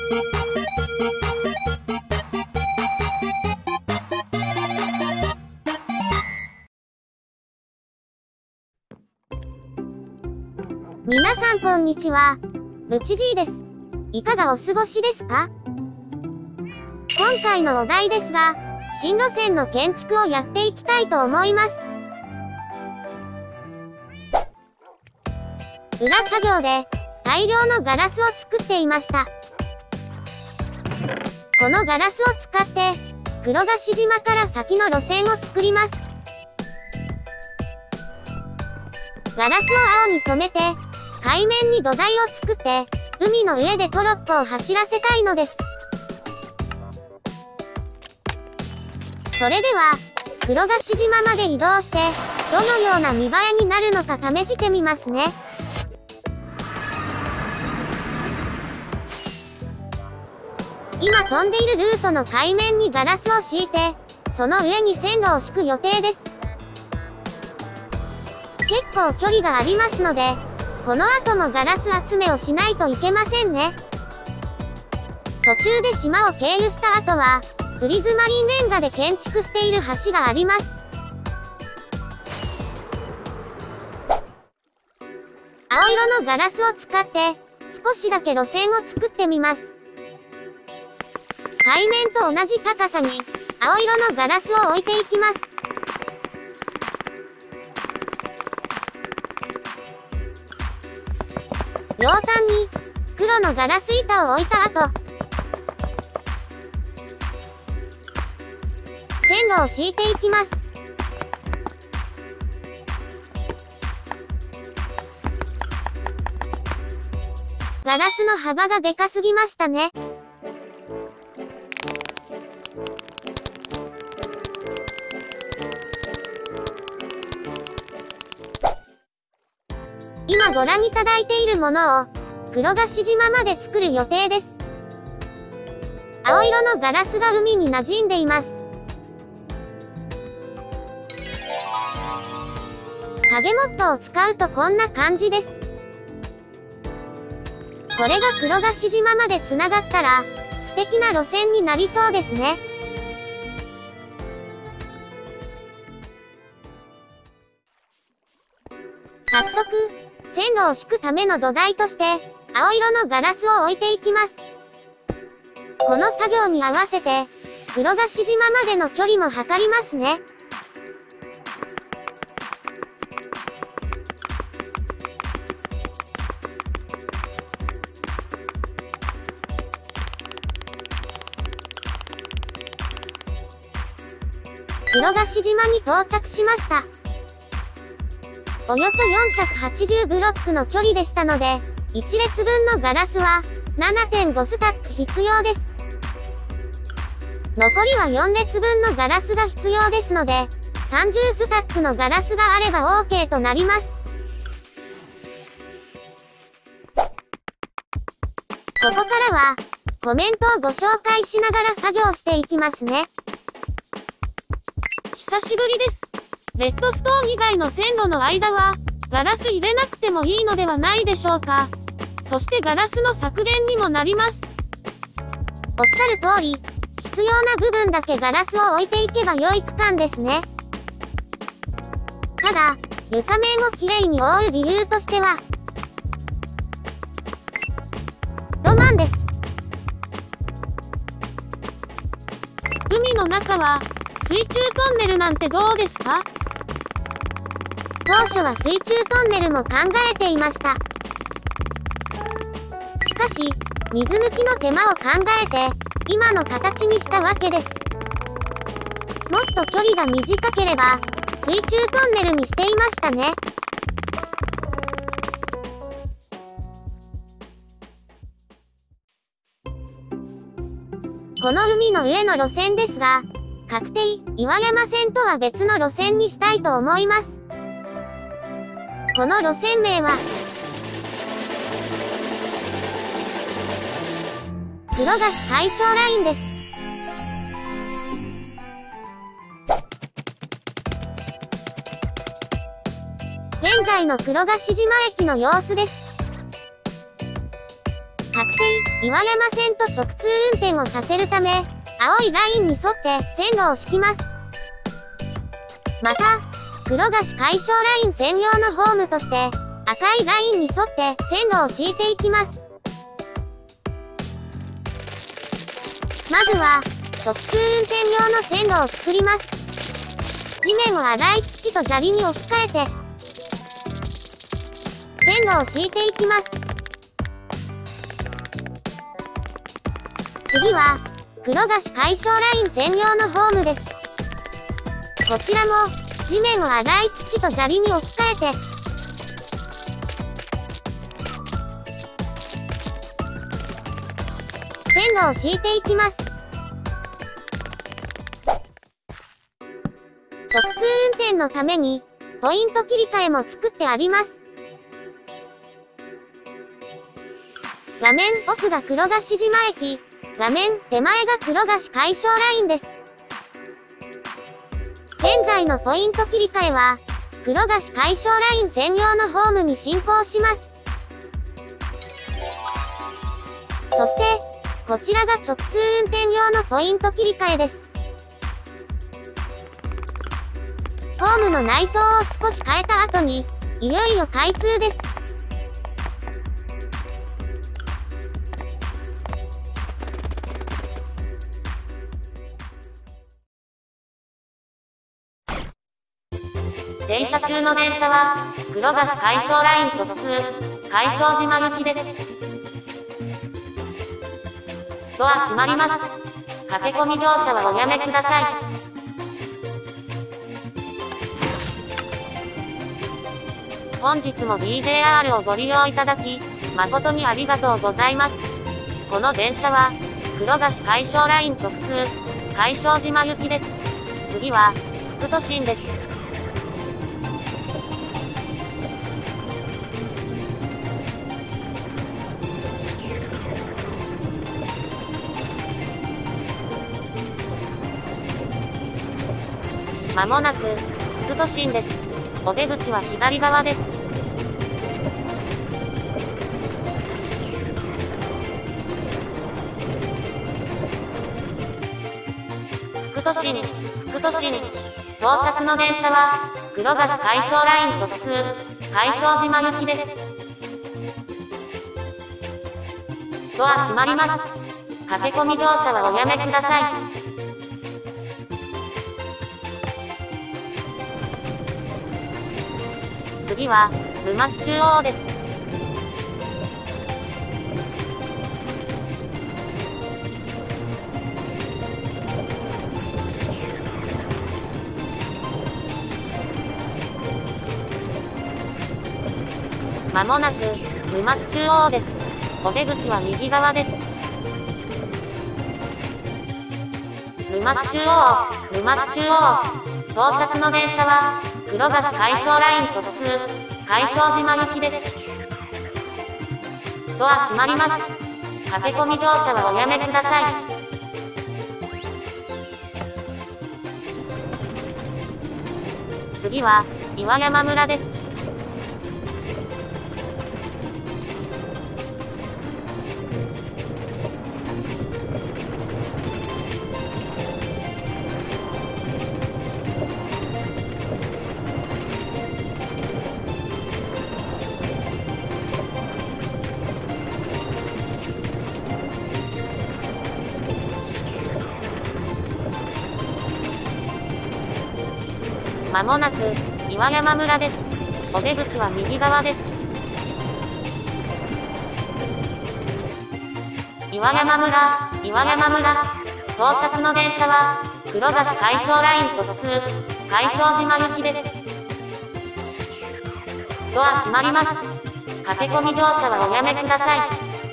皆さんこんにちは。ブチジーです。いかがお過ごしですか？今回のお題ですが、新路線の建築をやっていきたいと思います。裏作業で大量のガラスを作っていました。このガラスを使って黒ヶ島から先の路線を作ります。ガラスを青に染めて海面に土台を作って海の上でトロッコを走らせたいのです。それでは黒ヶ島まで移動してどのような見栄えになるのか試してみますね。今飛んでいるルートの海面にガラスを敷いてその上に線路を敷く予定です。結構距離がありますのでこの後もガラス集めをしないといけませんね。途中で島を経由した後はプリズマリンレンガで建築している橋があります。青色のガラスを使って少しだけ路線を作ってみます。海面と同じ高さに青色のガラスを置いていきます。両端に黒のガラス板を置いた後、線路を敷いていきます。ガラスの幅がでかすぎましたね。今ご覧いただいているものを黒ヶ島まで作る予定です。青色のガラスが海に馴染んでいます。影モットを使うとこんな感じです。これが黒ヶ島までつながったら素敵な路線になりそうですね。早速線路を敷くための土台として青色のガラスを置いていきます。この作業に合わせて黒ヶ島までの距離も測りますね。黒ヶ島に到着しました。およそ480ブロックの距離でしたので、1列分のガラスは 7.5 スタック必要です。残りは4列分のガラスが必要ですので、30スタックのガラスがあれば OK となります。ここからはコメントをご紹介しながら作業していきますね。 久しぶりです。レッドストーン以外の線路の間は、ガラス入れなくてもいいのではないでしょうか。そしてガラスの削減にもなります。 おっしゃる通り、必要な部分だけガラスを置いていけば良い区間ですね。ただ、床面をきれいに覆う理由としては、ロマンです。 海の中は、水中トンネルなんてどうですか？ 当初は水中トンネルも考えていました。しかし、水抜きの手間を考えて、今の形にしたわけです。もっと距離が短ければ、水中トンネルにしていましたね。この海の上の路線ですが、確定岩山線とは別の路線にしたいと思います。この路線名は黒ヶ島大正ラインです。現在の黒ヶ島駅の様子です。確定岩山線と直通運転をさせるため、青いラインに沿って線路を敷きます。また、黒菓子解消ライン専用のホームとして、赤いラインに沿って線路を敷いていきます。まずは、直通運転用の線路を作ります。地面を粗い土と砂利に置き換えて、線路を敷いていきます。次は、黒菓子解消ライン専用のホームです。こちらも、地面を粗い土と砂利に置き換えて、線路を敷いていきます。直通運転のために、ポイント切り替えも作ってあります。画面奥が黒菓子島駅、画面手前が黒菓子解消ラインです。現在のポイント切り替えは、黒菓子解消ライン専用のホームに進行します。そして、こちらが直通運転用のポイント切り替えです。ホームの内装を少し変えた後に、いよいよ開通です。 停車中の電車は、黒菓子解消ライン直通、解消島行きです。ドア閉まります。駆け込み乗車はおやめください。本日も DJR をご利用いただき、誠にありがとうございます。この電車は、黒菓子解消ライン直通、解消島行きです。次は、副都心です。まもなく、副都心です。お出口は左側です。副都心、副都心。到着の電車は、黒菓子解消ライン直通、解消島行きです。ドア閉まります。駆け込み乗車はおやめください。次は、沼地中央です。まもなく、沼地中央です。お出口は右側です。沼地中央、沼地中央。到着の電車は、黒菓子解消ライン直通、解消島行きです。ドア閉まります。駆け込み乗車はおやめください。次は、岩山村です。まもなく、岩山村です。お出口は右側です。岩山村、岩山村。到着の電車は、黒菓子解消ライン直通、解消島行きです。ドア閉まります。駆け込み乗車はおやめください。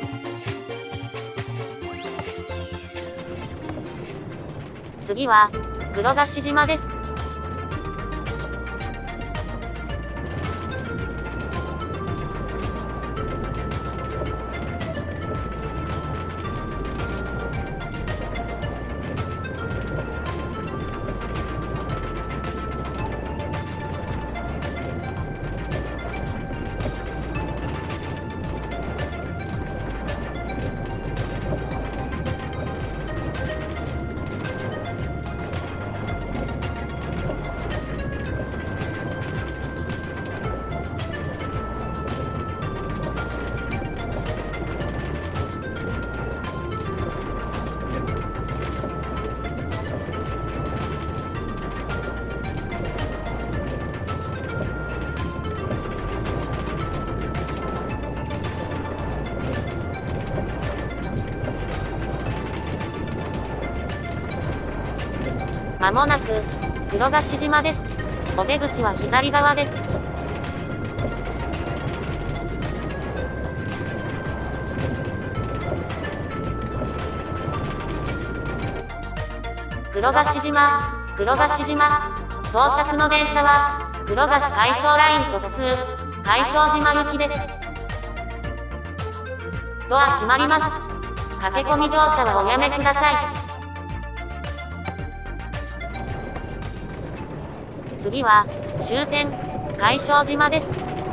次は、黒菓子島です。 まもなく、黒ヶ島島です。お出口は左側です。黒ヶ島、黒ヶ島。到着の電車は、黒ヶ島海晶ライン直通、海晶島行きです。ドア閉まります。駆け込み乗車はおやめください。次は、終点、海晶島です。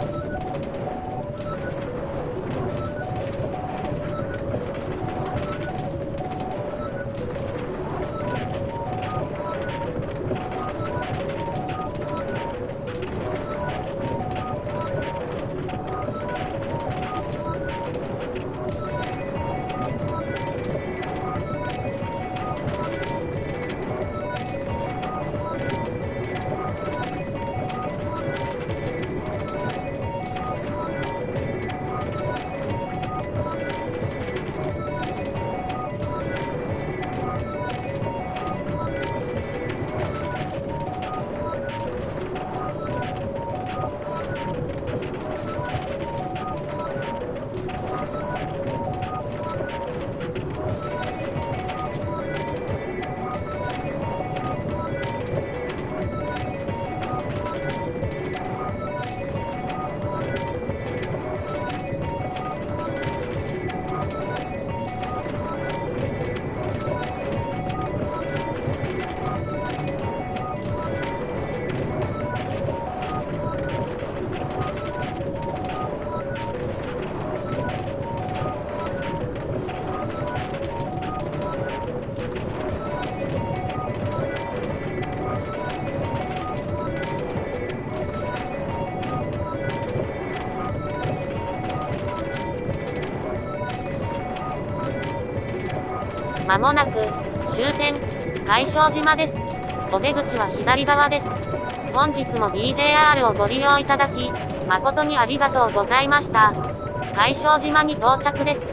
まもなく、終点、海晶島です。お出口は左側です。本日も BJR をご利用いただき、誠にありがとうございました。海晶島に到着です。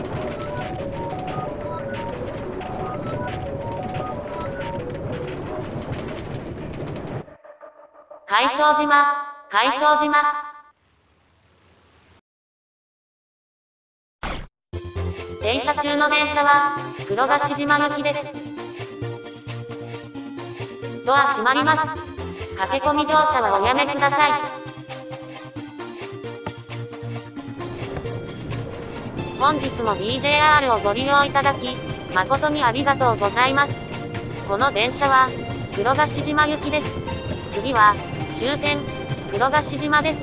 海晶島、海晶島。停車中の電車は、黒ヶ島行きです。ドア閉まります。駆け込み乗車はおやめください。本日も BJR をご利用いただき、誠にありがとうございます。この電車は、黒ヶ島行きです。次は、終点、黒ヶ島です。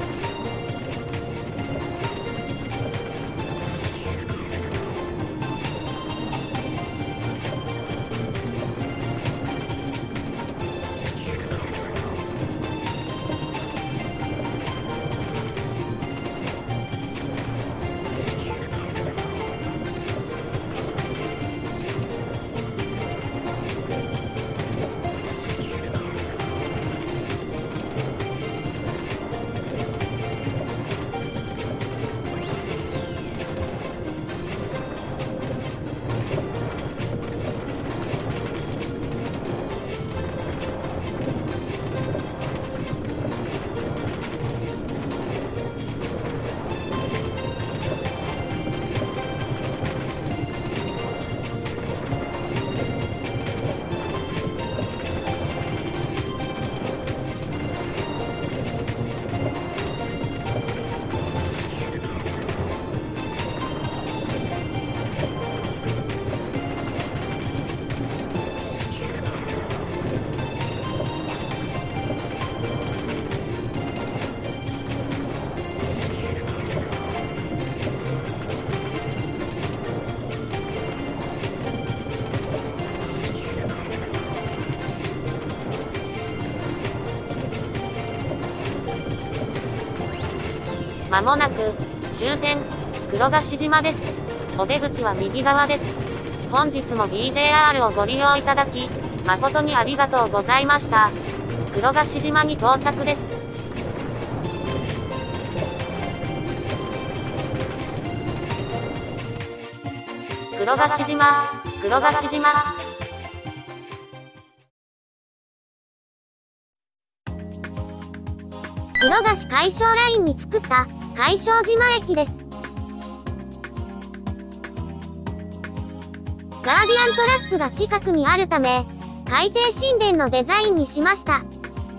まもなく、終点、黒ヶ島です。お出口は右側です。本日も BJR をご利用いただき、誠にありがとうございました。黒ヶ島に到着です。黒ヶ島、黒ヶ島。 黒菓子海晶ラインに作った海晶島駅です。ガーディアントラックが近くにあるため、海底神殿のデザインにしました。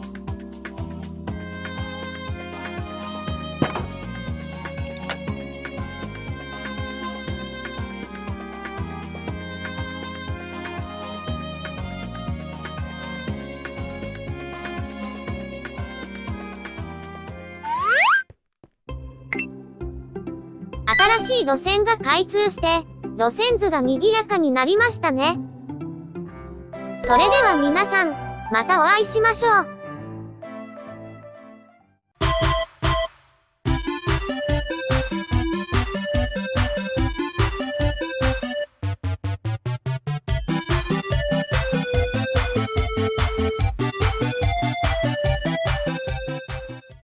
新しい路線が開通して、路線図が賑やかになりましたね。それでは皆さん、またお会いしましょう。